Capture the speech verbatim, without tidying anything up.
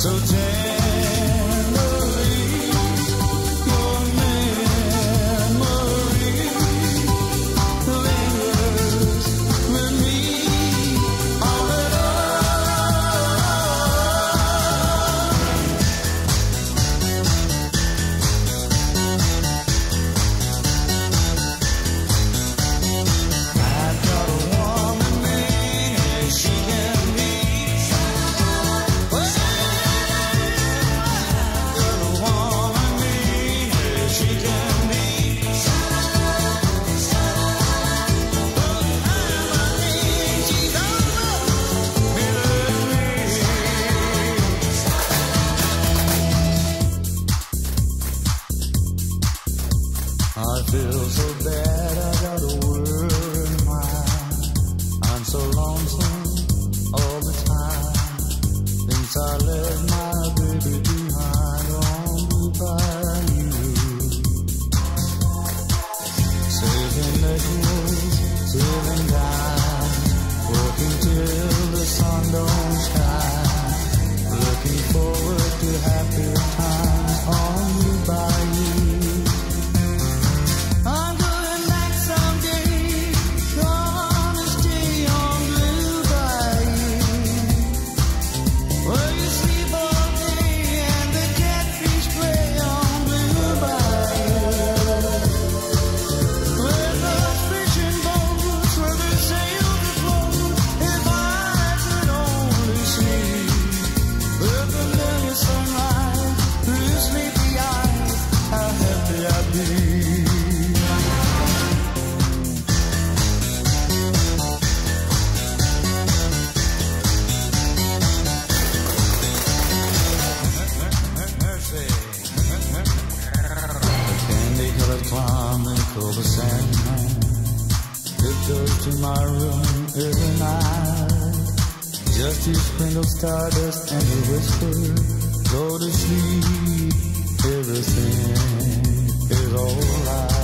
so tenderly. Your memory lingers with me all the I've got a woman named she can be. I've got a woman named she can be. She don't know me love me. I feel so bad, I got a worried mind. I'm so lonesome all the time. Since I left my baby behind on Dubai, you saving the hills, sailing down, working till the sun don't shine. Looking forward to happier times on Dubai. I'm going back someday, gonna stay on Blue Bayou, where you sleep all day and the catfish play on Blue Bayou, where those fishing boats, where they sail the float. If I could only see the familiar sunrise through sleepy eyes, how happy I'd be. Candy-colored clown they call the Sandman tiptoes to my room every night, just to sprinkle stardust and to whisper, go to sleep, everything is alright.